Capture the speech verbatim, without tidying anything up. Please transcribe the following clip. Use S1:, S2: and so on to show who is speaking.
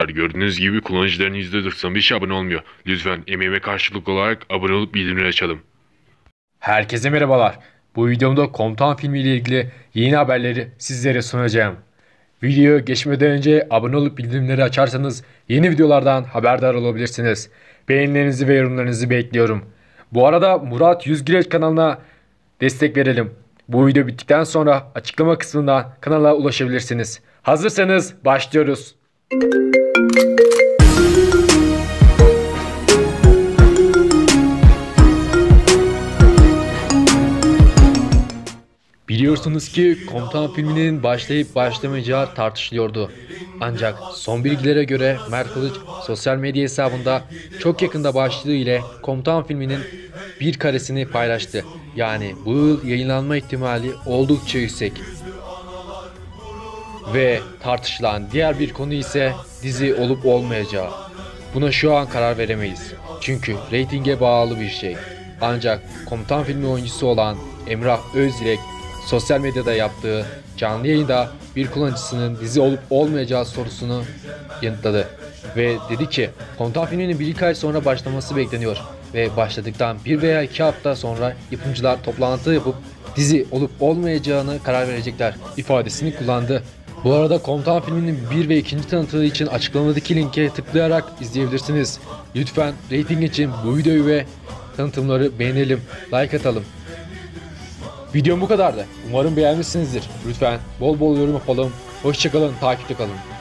S1: Gördüğünüz gibi kullanıcıların yüzde doksan beşi abone olmuyor. Lütfen emeğime karşılık olarak abone olup bildirimleri açalım.
S2: Herkese merhabalar. Bu videomda Komutan filmi ile ilgili yeni haberleri sizlere sunacağım. Videoya geçmeden önce abone olup bildirimleri açarsanız yeni videolardan haberdar olabilirsiniz. Beğenilerinizi ve yorumlarınızı bekliyorum. Bu arada Murat Yüzgüreç kanalına destek verelim. Bu video bittikten sonra açıklama kısmından kanala ulaşabilirsiniz. Hazırsanız başlıyoruz. Biliyorsunuz ki Komutan filminin başlayıp başlamayacağı tartışılıyordu. Ancak son bilgilere göre Mert Kılıç sosyal medya hesabında çok yakında başlığı ile Komutan filminin bir karesini paylaştı. Yani bu yıl yayınlanma ihtimali oldukça yüksek. Ve tartışılan diğer bir konu ise dizi olup olmayacağı. Buna şu an karar veremeyiz. Çünkü reytinge bağlı bir şey. Ancak Komutan filmi oyuncusu olan Emrah Özdilek sosyal medyada yaptığı canlı yayında bir kullanıcısının dizi olup olmayacağı sorusunu yanıtladı. Ve dedi ki Komutan filminin bir iki ay sonra başlaması bekleniyor ve başladıktan bir veya iki hafta sonra yapımcılar toplantı yapıp dizi olup olmayacağını karar verecekler ifadesini kullandı. Bu arada Komutan filminin bir ve ikinci tanıtımı için açıklamadaki linke tıklayarak izleyebilirsiniz. Lütfen reyting için bu videoyu ve tanıtımları beğenelim, like atalım. Videom bu kadardı. Umarım beğenmişsinizdir. Lütfen bol bol yorum yapalım. Hoşçakalın, takipte kalın.